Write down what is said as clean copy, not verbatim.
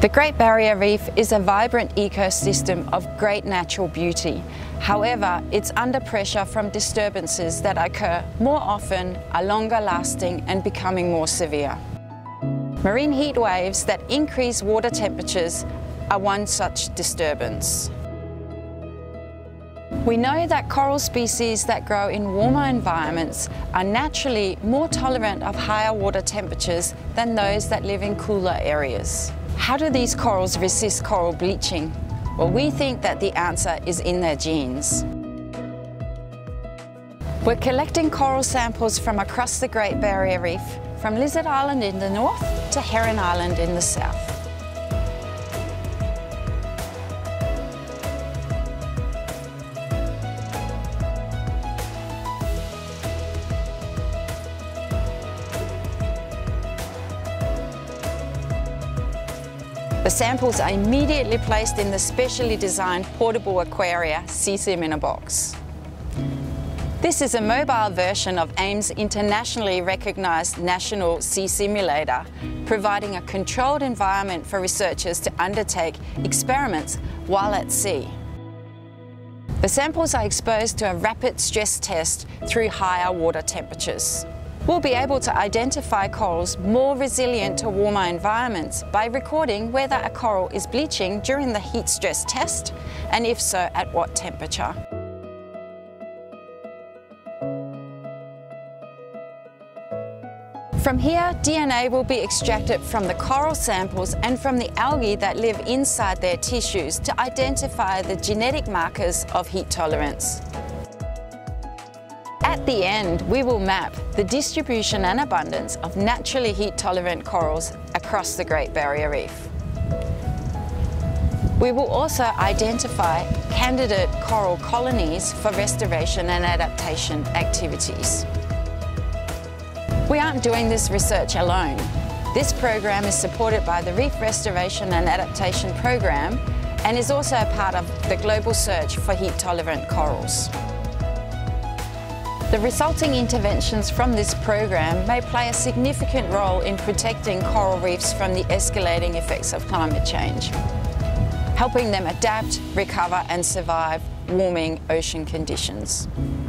The Great Barrier Reef is a vibrant ecosystem of great natural beauty. However, it's under pressure from disturbances that occur more often, are longer lasting and becoming more severe. Marine heat waves that increase water temperatures are one such disturbance. We know that coral species that grow in warmer environments are naturally more tolerant of higher water temperatures than those that live in cooler areas. How do these corals resist coral bleaching? Well, we think that the answer is in their genes. We're collecting coral samples from across the Great Barrier Reef, from Lizard Island in the north to Heron Island in the south. The samples are immediately placed in the specially designed portable aquaria CSIM in a box. This is a mobile version of AIM's internationally recognised national sea simulator, providing a controlled environment for researchers to undertake experiments while at sea. The samples are exposed to a rapid stress test through higher water temperatures. We'll be able to identify corals more resilient to warmer environments by recording whether a coral is bleaching during the heat stress test, and if so, at what temperature. From here, DNA will be extracted from the coral samples and from the algae that live inside their tissues to identify the genetic markers of heat tolerance. At the end, we will map the distribution and abundance of naturally heat-tolerant corals across the Great Barrier Reef. We will also identify candidate coral colonies for restoration and adaptation activities. We aren't doing this research alone. This program is supported by the Reef Restoration and Adaptation program and is also a part of the global search for heat-tolerant corals. The resulting interventions from this program may play a significant role in protecting coral reefs from the escalating effects of climate change, helping them adapt, recover and survive warming ocean conditions.